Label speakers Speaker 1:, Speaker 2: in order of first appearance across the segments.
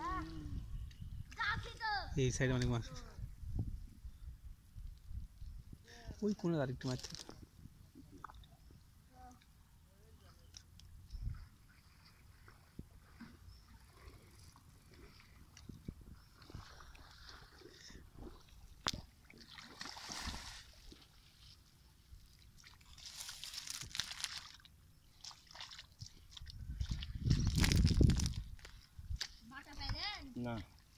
Speaker 1: এই সাইডে অনেক মাছ আছে। ওই কোণে আরেকটু মাছ আছে।
Speaker 2: না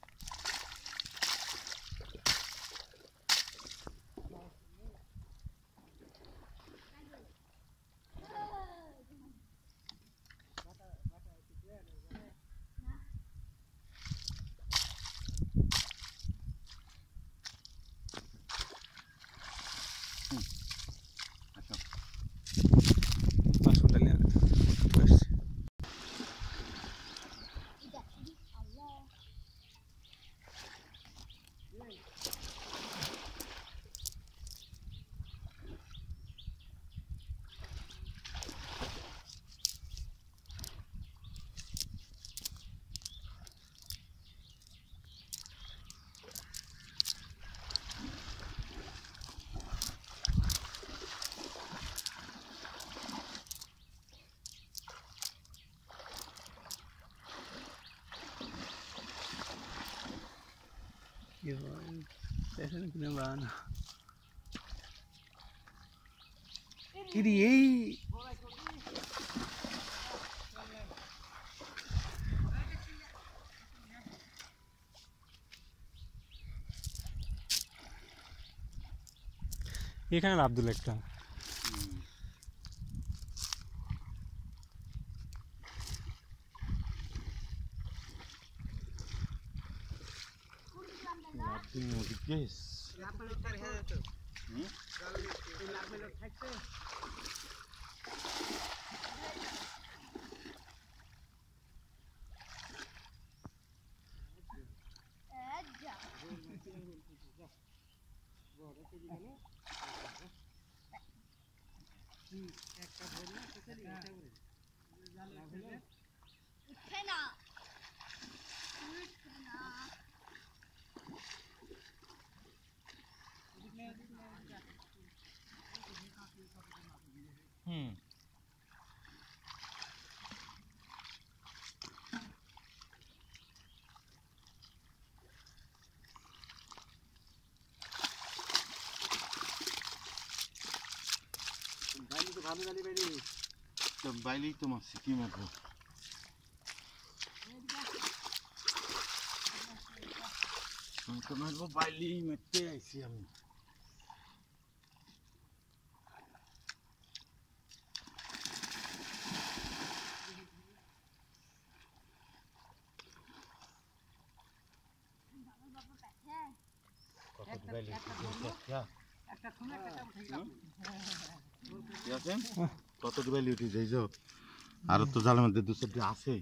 Speaker 1: Ini gimana? Ini এখানে আব্দুল একটা
Speaker 2: technichques तो बाइली तो मस्की में को तो मैं वो बाइली में ते ऐसी हम কত বাইলি উঠে যাইছো আর তো জালের মধ্যে দু চারটি আছে